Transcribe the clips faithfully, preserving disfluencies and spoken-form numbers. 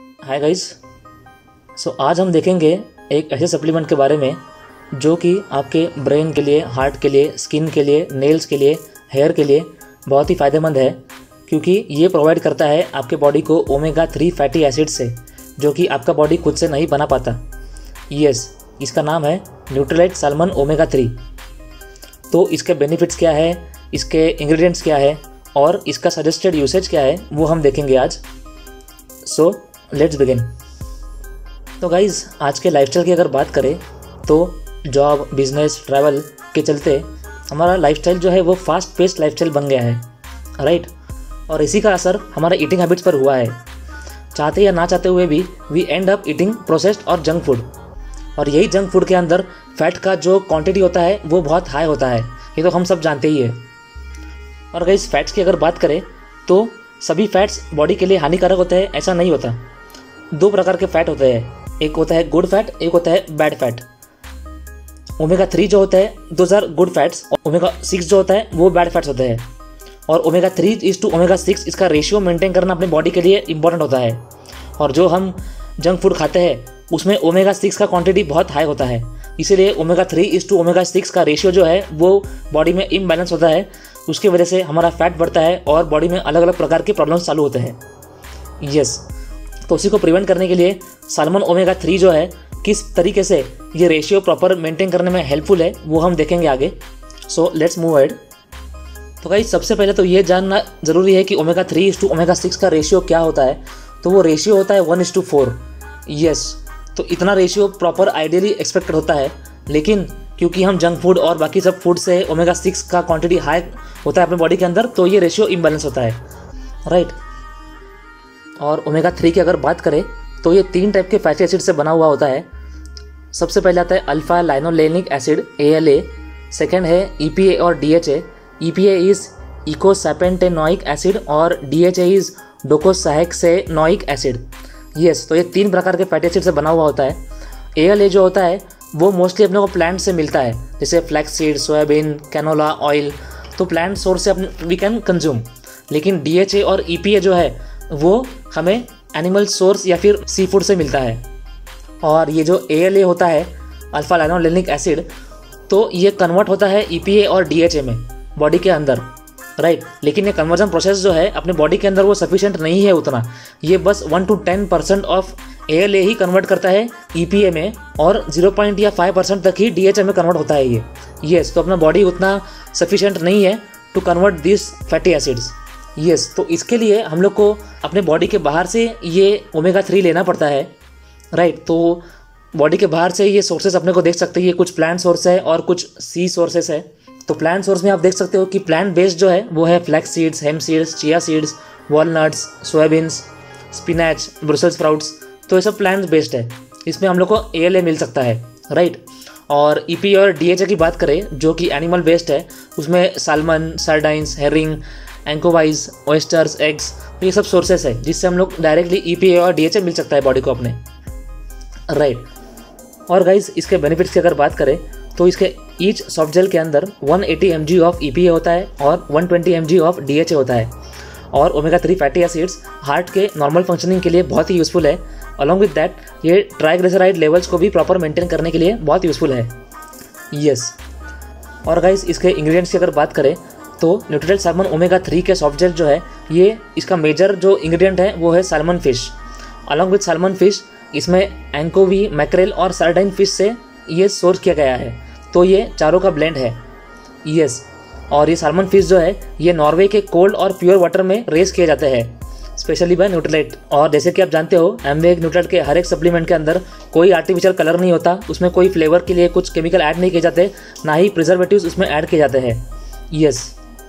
Hi guys. सो आज हम देखेंगे एक ऐसे सप्लीमेंट के बारे में जो कि आपके ब्रेन के लिए, हार्ट के लिए, स्किन के लिए, नेल्स के लिए, हेयर के लिए बहुत ही फ़ायदेमंद है, क्योंकि ये प्रोवाइड करता है आपके बॉडी को ओमेगा थ्री फैटी एसिड से, जो कि आपका बॉडी खुद से नहीं बना पाता। यस, इसका नाम है न्यूट्रीलाइट साल्मन ओमेगा थ्री। तो इसके बेनिफिट्स क्या है, इसके इंग्रेडिएंट्स क्या है और इसका सजेस्टेड यूसेज क्या है, वो हम देखेंगे आज। So let's begin. तो गाइज़, आज के लाइफस्टाइल की अगर बात करें तो जॉब, बिजनेस, ट्रैवल के चलते हमारा लाइफस्टाइल जो है वो फास्ट पेस्ड लाइफस्टाइल बन गया है, राइट। और इसी का असर हमारा ईटिंग हैबिट्स पर हुआ है। चाहते या ना चाहते हुए भी we end up eating processed और जंक फूड। और यही जंक फूड के अंदर फैट का जो क्वांटिटी होता है वो बहुत हाई होता है, ये तो हम सब जानते ही है। और गाइस, फैट्स की अगर बात करें तो सभी फैट्स बॉडी के लिए हानिकारक होते हैं ऐसा नहीं होता। दो प्रकार के फैट होते हैं, एक होता है गुड फैट, एक होता है बैड फैट। ओमेगा थ्री जो होता है दोज आर गुड फैट्स, और ओमेगा सिक्स जो होता है वो बैड फैट्स होते हैं। और omega three is to omega six, इसका रेशियो मेंटेन करना अपनी बॉडी के लिए इंपॉर्टेंट होता है। और जो हम जंक फूड खाते हैं उसमें ओमेगा सिक्स का क्वांटिटी बहुत हाई होता है, इसीलिए omega three is to omega six का रेशियो जो है वो बॉडी में इम्बैलेंस होता है। उसकी वजह से हमारा फैट बढ़ता है और बॉडी में अलग अलग प्रकार के प्रॉब्लम्स चालू होते हैं। यस, तो उसी को प्रिवेंट करने के लिए साल्मन ओमेगा थ्री जो है किस तरीके से ये रेशियो प्रॉपर मेंटेन करने में हेल्पफुल है वो हम देखेंगे आगे। So let's move ahead. तो गाइस, सबसे पहले तो ये जानना ज़रूरी है कि omega three is to omega six का रेशियो क्या होता है। तो वो रेशियो होता है one is to four. Yes, तो इतना रेशियो प्रॉपर आइडियली एक्सपेक्टेड होता है, लेकिन क्योंकि हम जंक फूड और बाकी सब फूड से ओमेगा सिक्स का क्वांटिटी हाई होता है अपने बॉडी के अंदर, तो ये रेशियो इम्बैलेंस होता है, राइट। और ओमेगा थ्री की अगर बात करें तो ये तीन टाइप के फैटी एसिड से बना हुआ होता है। सबसे पहले आता है alpha linolenic acid A L A, second है ई पी ए और D H A. E P A is eicosapentaenoic acid और D H A is docosahexaenoic acid. Yes, तो ये तीन प्रकार के फैटी एसिड से बना हुआ होता है। ए एल ए जो होता है वो मोस्टली अपने को प्लांट से मिलता है, जैसे flax seed, soybean, canola oil, तो प्लांट सोर्स से अपने वी कैन कंज्यूम। लेकिन डी एच ए और ई पी ए जो है वो हमें एनिमल सोर्स या फिर सी फूड से मिलता है। और ये जो ए एल ए होता है अल्फा लाइनोलेनिक एसिड, तो ये कन्वर्ट होता है ई पी ए और डी एच ए में बॉडी के अंदर, राइट। लेकिन ये कन्वर्जन प्रोसेस जो है अपने बॉडी के अंदर वो सफिशिएंट नहीं है उतना, ये बस one two ten percent of A L A ही कन्वर्ट करता है ई पी ए में, और जीरो पॉइंट या फाइव परसेंट तक ही डी एच ए में कन्वर्ट होता है ये। यस, तो अपना बॉडी उतना सफिशिएंट नहीं है to convert this fatty acids. Yes, तो इसके लिए हम लोग को अपने बॉडी के बाहर से ये ओमेगा थ्री लेना पड़ता है, राइट। तो बॉडी के बाहर से ये सोर्सेस अपने को देख सकते हैं, ये कुछ प्लांट सोर्स है और कुछ सी सोर्सेस है। तो प्लांट सोर्स में आप देख सकते हो कि प्लांट बेस्ड जो है वो है flax seeds, hemp seeds, chia seeds, walnuts, soybeans, spinach, Brussels sprouts, तो ये सब प्लांट बेस्ड है। इसमें हम लोग को ए एल ए मिल सकता है, राइट। और ई पी ए और डी एच ए की बात करें जो कि एनिमल बेस्ड है, उसमें salmon, sardines, herring, anchovies, oysters, eggs, तो ये सब सोर्सेस है जिससे हम लोग डायरेक्टली ई पी ए और डी एच ए मिल सकता है बॉडी को अपने, राइट। और गाइज, इसके बेनिफिट्स की अगर बात करें तो इसके ईच सॉफ्ट जेल के अंदर one eighty M G of E P A होता है और one twenty M G of D H A होता है। और omega three fatty acids heart के नॉर्मल फंक्शनिंग के लिए बहुत ही यूज़फुल है। अलॉन्ग विद दैट ये ट्राइग्लिसराइड लेवल्स को भी प्रॉपर मेंटेन करने के लिए बहुत यूज़फुल है। यस, और गाइस, इसके इंग्रेडिएंट्स की अगर बात करें तो न्यूट्रीलाइट साल्मन ओमेगा थ्री के सॉफ्ट जेल जो है ये इसका मेजर जो इंग्रेडिएंट है वो है salmon fish. Along with salmon fish इसमें एंकोवी, मैक्रेल और सार्डाइन फिश से ये सोर्स किया गया है, तो ये चारों का ब्लेंड है। यस, और ये साल्मन फिश जो है ये नॉर्वे के कोल्ड और प्योर वाटर में रेस किए जाते हैं, स्पेशली बाय न्यूट्रीलाइट। और जैसे कि आप जानते हो एमवेग न्यूट्रीलाइट के हर एक सप्लीमेंट के अंदर कोई आर्टिफिशियल कलर नहीं होता, उसमें कोई फ्लेवर के लिए कुछ केमिकल ऐड नहीं किए जाते, ना ही प्रिजर्वेटिव्स उसमें ऐड किए जाते हैं। यस,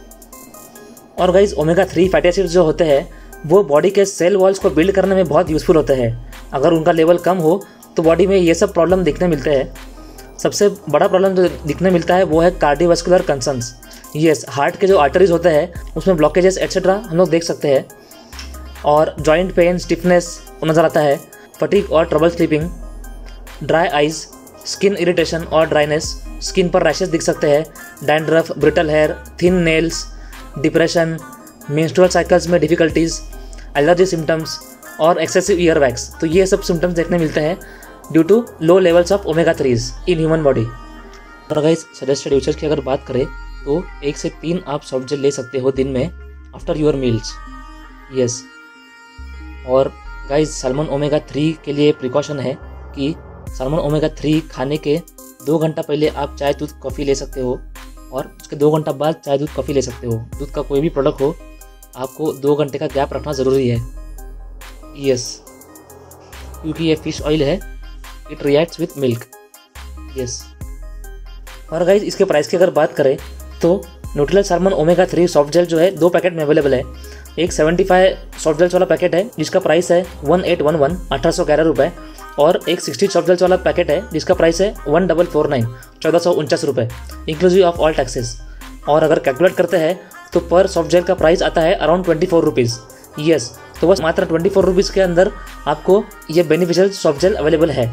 और guys, omega three fatty acids जो होते हैं वो बॉडी के सेल वॉल्स को बिल्ड करने में बहुत यूज़फुल होते हैं। अगर उनका लेवल कम हो तो बॉडी में ये सब प्रॉब्लम दिखने मिलते हैं। सबसे बड़ा प्रॉब्लम जो दिखने मिलता है वो है कार्डियोवास्कुलर कंसर्न्स। यस, हार्ट के जो आर्टरीज होते हैं उसमें ब्लॉकेजेस एट्सेट्रा हम लोग देख सकते हैं। और जॉइंट पेन, स्टिफनेस नज़र आता है, फटीग और trouble sleeping, dry eyes, skin irritation और ड्राइनेस, स्किन पर रैशेस दिख सकते हैं, dandruff, brittle hair, thin nails, depression, menstrual cycles में डिफिकल्टीज, एलर्जी सिम्टम्स और एक्सेसिव ईयर वैक्स। तो ये सब सिम्टम्स देखने मिलते हैं due to low levels of omega threes in human body. और गाइस सजेस्टेड यूसेज की अगर बात करें तो एक से तीन आप सॉफ्ट जेल ले सकते हो दिन में आफ्टर योर मील्स। यस, और गाइस सैल्मन ओमेगा थ्री के लिए प्रिकॉशन है कि सैल्मन ओमेगा थ्री खाने के दो घंटा पहले आप चाय दूध कॉफ़ी ले सकते हो और उसके दो घंटा बाद चाय दूध कॉफ़ी ले सकते हो। दूध का कोई भी प्रोडक्ट हो आपको दो घंटे का गैप रखना ज़रूरी है। यस, क्योंकि ये फिश ऑयल है, it reacts with milk. Yes, और गाइस इसके प्राइस की अगर बात करें तो Nutrilite salmon omega three soft gel जो है दो पैकेट में अवेलेबल है। एक पचहत्तर सॉफ्ट जेल्स वाला पैकेट है जिसका प्राइस है वन एट वन वन अठारह सौ ग्यारह रुपये, और एक साठ सॉफ्ट जेल्स वाला पैकेट है जिसका प्राइस है वन डबल फोर नाइन चौदह सौ उनचास रुपये इंक्लूसिव ऑफ ऑल टैक्सेस। और अगर कैलकुलेट करते हैं तो पर सॉफ्ट जेल का प्राइस आता है around twenty four rupees. Yes, तो बस मात्र ट्वेंटी फोर रुपीज़ के अंदर आपको ये बेनिफिशियल सॉफ्ट जेल अवेलेबल है।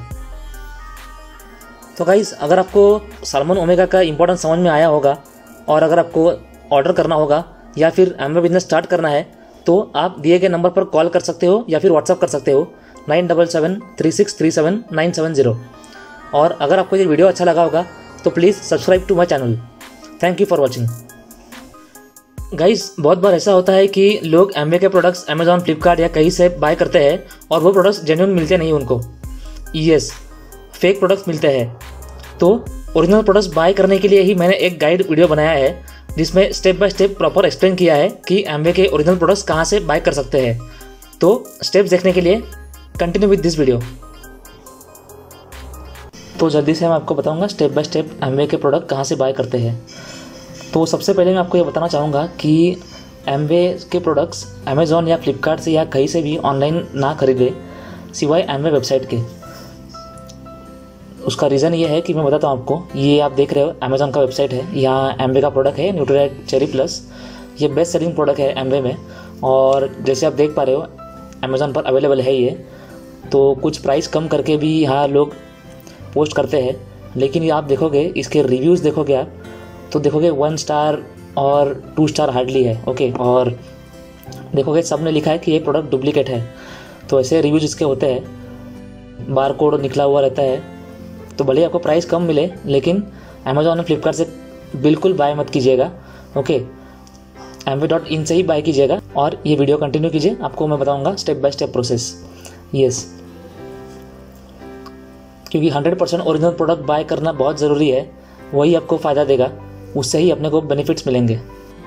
तो गाइस अगर आपको सैल्मन ओमेगा का इंपॉर्टेंस समझ में आया होगा और अगर आपको ऑर्डर करना होगा या फिर एमवे बिजनेस स्टार्ट करना है तो आप दिए गए नंबर पर कॉल कर सकते हो या फिर व्हाट्सअप कर सकते हो nine double seven three six three seven nine seven zero. और अगर आपको ये वीडियो अच्छा लगा होगा तो please subscribe to my channel. Thank you for watching. Guys बहुत बार ऐसा होता है कि लोग एमवे के प्रोडक्ट्स अमेजॉन, फ्लिपकार्ट या कहीं से बाय करते हैं और वो प्रोडक्ट्स जेन्युइन मिलते नहीं उनको। यस, फेक प्रोडक्ट्स मिलते हैं। तो ओरिजिनल प्रोडक्ट्स बाय करने के लिए ही मैंने एक गाइड वीडियो बनाया है जिसमें step by step proper explain किया है कि एमवे के ओरिजिनल प्रोडक्ट्स कहाँ से बाय कर सकते हैं। तो स्टेप्स देखने के लिए कंटिन्यू विद दिस वीडियो। तो जल्दी से मैं आपको बताऊंगा स्टेप बाय स्टेप एमवे के प्रोडक्ट कहाँ से बाय करते हैं। तो सबसे पहले मैं आपको ये बताना चाहूँगा कि एमवे के प्रोडक्ट्स अमेज़ॉन या फ्लिपकार्ट से या कहीं से भी ऑनलाइन ना खरीदे सिवाय एमवे वेबसाइट के। उसका रीज़न ये है कि मैं बताता हूँ आपको। ये आप देख रहे हो अमेज़ॉन का वेबसाइट है, यहाँ एमवे का प्रोडक्ट है न्यूट्रिला चेरी प्लस। ये बेस्ट सेलिंग प्रोडक्ट है एमवे में, और जैसे आप देख पा रहे हो अमेज़ॉन पर अवेलेबल है ये। तो कुछ प्राइस कम करके भी यहाँ लोग पोस्ट करते हैं, लेकिन ये आप देखोगे इसके रिव्यूज़ देखोगे आप तो देखोगे वन स्टार और टू स्टार हार्डली है। ओके, और देखोगे सब ने लिखा है कि ये प्रोडक्ट डुप्लीकेट है। तो ऐसे रिव्यूज़ इसके होते हैं, बार कोड निकला हुआ रहता है। तो भले आपको प्राइस कम मिले लेकिन अमेज़ॉन और फ्लिपकार्ट से बिल्कुल बाय मत कीजिएगा। ओके, एमवे डॉट इन से ही बाय कीजिएगा। और ये वीडियो कंटिन्यू कीजिए, आपको मैं बताऊंगा step by step process. Yes, क्योंकि hundred percent original product buy करना बहुत ज़रूरी है, वही आपको फ़ायदा देगा, उससे ही अपने को बेनिफिट्स मिलेंगे।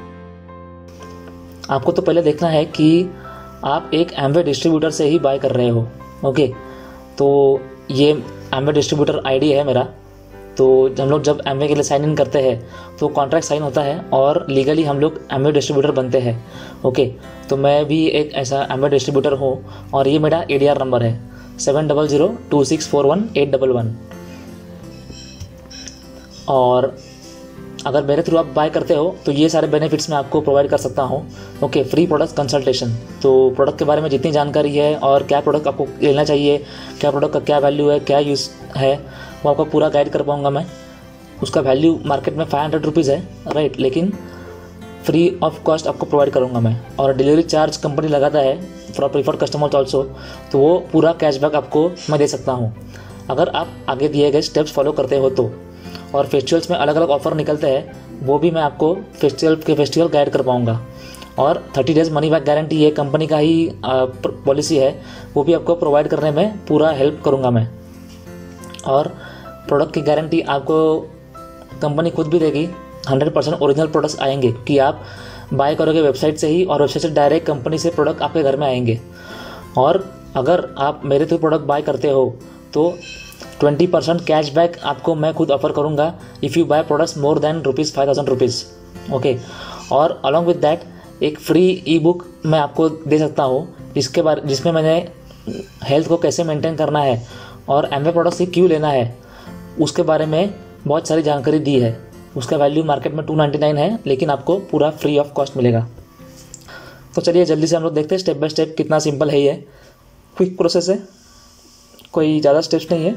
आपको तो पहले देखना है कि आप एक एमवे डिस्ट्रीब्यूटर से ही बाय कर रहे हो। ओके, तो ये एमवे डिस्ट्रीब्यूटर आईडी है मेरा। तो हम लोग जब एमवे के लिए साइन इन करते हैं तो कॉन्ट्रैक्ट साइन होता है और लीगली हम लोग एमवे डिस्ट्रीब्यूटर बनते हैं। ओके, तो मैं भी एक ऐसा एमवे डिस्ट्रीब्यूटर हूँ और ये मेरा एडीआर नंबर है seven double zero two six four one eight double one. और अगर मेरे थ्रू आप बाय करते हो तो ये सारे बेनिफिट्स मैं आपको प्रोवाइड कर सकता हूँ। Okay, free product consultation. तो प्रोडक्ट के बारे में जितनी जानकारी है और क्या प्रोडक्ट आपको लेना चाहिए, क्या प्रोडक्ट का क्या वैल्यू है, क्या यूज़ है, वो आपको पूरा गाइड कर पाऊँगा मैं। उसका वैल्यू मार्केट में फाइव हंड्रेड रुपीज़ है, राइट, लेकिन फ्री ऑफ कॉस्ट आपको प्रोवाइड करूँगा मैं। और डिलीवरी चार्ज कंपनी लगाता है फॉर प्रीफर्ड कस्टमर्स ऑल्सो, तो वो पूरा कैशबैक आपको मैं दे सकता हूँ अगर आप आगे दिए गए स्टेप्स फॉलो करते हो तो। और फेस्टिवल्स में अलग अलग ऑफ़र निकलते हैं, वो भी मैं आपको फेस्टिवल के फेस्टिवल गाइड कर पाऊँगा। और thirty days money back guarantee ये कंपनी का ही पॉलिसी है, वो भी आपको प्रोवाइड करने में पूरा हेल्प करूँगा मैं। और प्रोडक्ट की गारंटी आपको कंपनी खुद भी देगी, हंड्रेड परसेंट ओरिजिनल प्रोडक्ट्स आएंगे कि आप बाय करोगे वेबसाइट से ही और वेबसाइट से डायरेक्ट कंपनी से प्रोडक्ट आपके घर में आएंगे। और अगर आप मेरे थ्रू प्रोडक्ट बाय करते हो तो ट्वेंटी परसेंट कैशबैक आपको मैं खुद ऑफर करूंगा if you buy products more than rupees five thousand rupees. Okay, और अलॉन्ग विद दैट एक फ्री ई बुक मैं आपको दे सकता हूँ जिसके बारे जिसमें मैंने हेल्थ को कैसे मेंटेन करना है और एमवे प्रोडक्ट्स से क्यों लेना है उसके बारे में बहुत सारी जानकारी दी है। उसका वैल्यू मार्केट में टू नाइन्टी नाइन है, लेकिन आपको पूरा फ्री ऑफ कॉस्ट मिलेगा। तो चलिए जल्दी से हम लोग देखते हैं स्टेप बाय स्टेप कितना सिंपल है ये। क्विक प्रोसेस है, कोई ज़्यादा स्टेप्स नहीं है।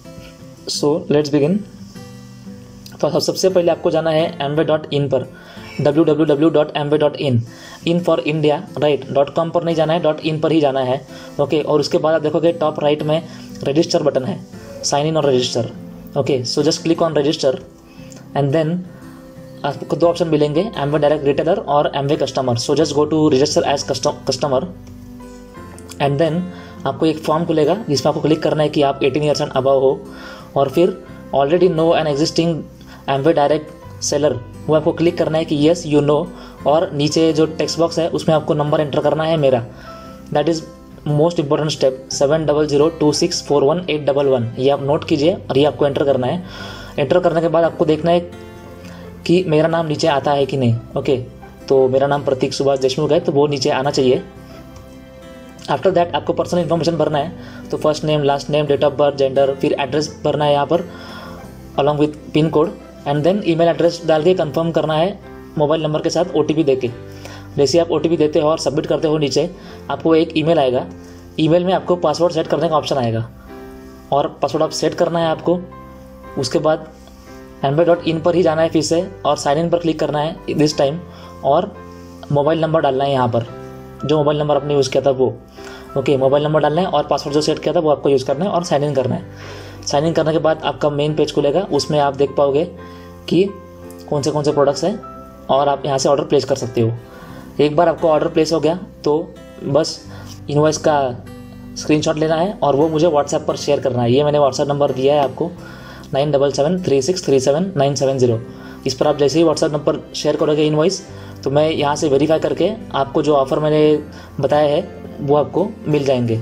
So let's begin. तो सबसे पहले आपको जाना है एमवे डॉट इन पर। W W W dot Amway dot in, in for India, right, dot com पर नहीं जाना है, डॉट इन पर ही जाना है। ओके, और उसके बाद आप देखोगे टॉप राइट में रजिस्टर बटन है, साइन इन और register. Okay, so just click on register and then आपको दो ऑप्शन मिलेंगे, एमवे डायरेक्ट रिटेलर और Amway customer. So just go to register as customer and then आपको एक फॉर्म खुलेगा जिसमें आपको क्लिक करना है कि आप एटीन ईयर्स एंड अबव हो, और फिर already know an existing Amway direct seller, वो आपको क्लिक करना है कि येस यू नो, और नीचे जो टेक्स्ट बॉक्स है उसमें आपको नंबर एंटर करना है मेरा। That is most important step, seven double zero two six four one eight double one, ये आप नोट कीजिए और ये आपको एंटर करना है। एंटर करने के बाद आपको देखना है कि मेरा नाम नीचे आता है कि नहीं। ओके, तो मेरा नाम प्रतीक सुभाष देशमुख है, तो वो नीचे आना चाहिए। आफ्टर दैट आपको पर्सनल इन्फॉर्मेशन भरना है, तो first name, last name, date of birth, gender, फिर एड्रेस भरना है यहाँ पर along with pin code, and then email address डाल के कंफर्म करना है मोबाइल नंबर के साथ ओटीपी देके। जैसे आप ओटीपी देते हो और सबमिट करते हो, नीचे आपको एक ईमेल आएगा, ईमेल में आपको पासवर्ड सेट करने का ऑप्शन आएगा, और पासवर्ड आप सेट करना है आपको। उसके बाद एमवे डॉट इन पर ही जाना है फिर से, और साइन इन पर क्लिक करना है दिस टाइम, और मोबाइल नंबर डालना है यहाँ पर, जो मोबाइल नंबर आपने यूज़ किया था वो। ओके, मोबाइल नंबर डालना है और पासवर्ड जो सेट किया था वो आपको यूज़ करना है, और साइन इन करना है। साइन इन करने के बाद आपका मेन पेज खुलेगा, उसमें आप देख पाओगे कि कौन से कौन से प्रोडक्ट्स हैं, और आप यहाँ से ऑर्डर प्लेस कर सकते हो। एक बार आपको ऑर्डर प्लेस हो गया तो बस इनवॉइस का स्क्रीनशॉट लेना है और वो मुझे व्हाट्सएप पर शेयर करना है। ये मैंने व्हाट्सएप नंबर दिया है आपको, nine double seven three six three seven nine seven zero. इस पर आप जैसे ही व्हाट्सएप नंबर शेयर करोगे इनवॉइस, तो मैं यहाँ से वेरीफाई करके आपको जो ऑफ़र मैंने बताया है वो आपको मिल जाएंगे।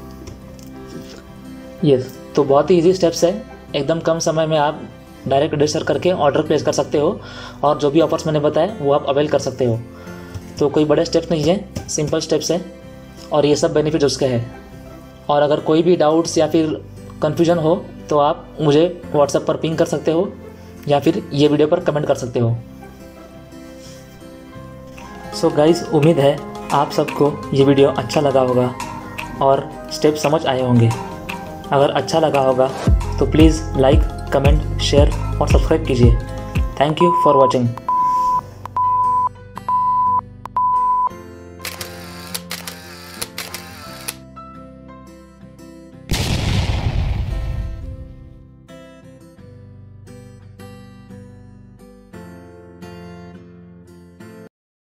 ये तो बहुत ही इजी स्टेप्स है, एकदम कम समय में आप डायरेक्ट रजिस्टर करके ऑर्डर प्लेस कर सकते हो, और जो भी ऑफर्स मैंने बताए वो आप अवेल कर सकते हो। तो कोई बड़े स्टेप्स नहीं है, सिंपल स्टेप्स है, और ये सब बेनिफिट उसके हैं। और अगर कोई भी डाउट्स या फिर कन्फ्यूजन हो तो आप मुझे व्हाट्सएप पर पिंग कर सकते हो, या फिर ये वीडियो पर कमेंट कर सकते हो। सो गाइस, उम्मीद है आप सबको ये वीडियो अच्छा लगा होगा और स्टेप समझ आए होंगे। अगर अच्छा लगा होगा तो प्लीज़ लाइक, कमेंट, शेयर और सब्सक्राइब कीजिए। Thank you for watching.